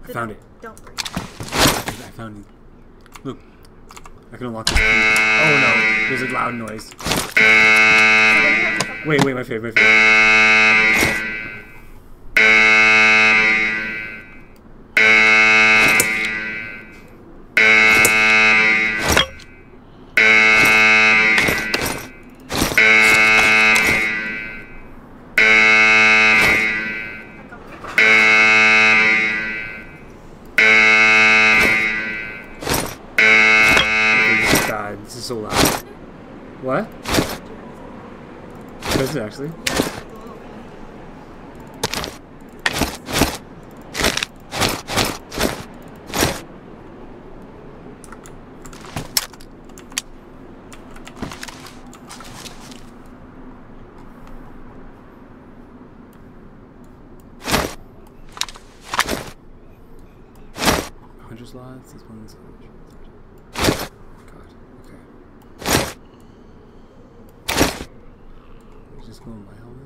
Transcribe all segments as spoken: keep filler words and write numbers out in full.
I found it. Don't breathe. I found it. Look. I can unlock this. Oh no. There's a loud noise. Wait, wait, my favorite, my favorite. This is so loud. What? Does it actually? one hundred slots, this one's one hundred. Just go in my helmet?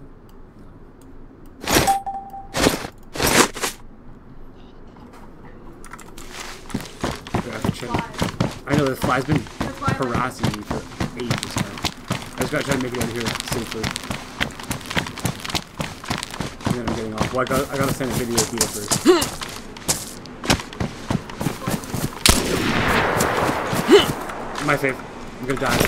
No. I have to check. I know the fly's been harassing me for ages now. I just gotta try to make it out of here safely. And then I'm getting off. Well, I gotta, I gotta send a video to you first. My fave. I'm gonna die.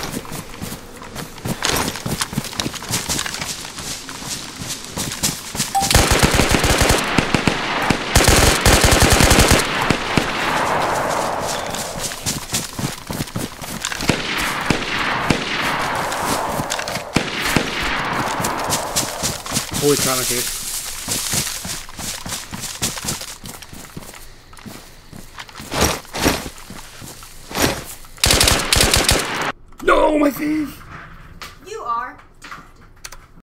Holy crap, my face. No, my face!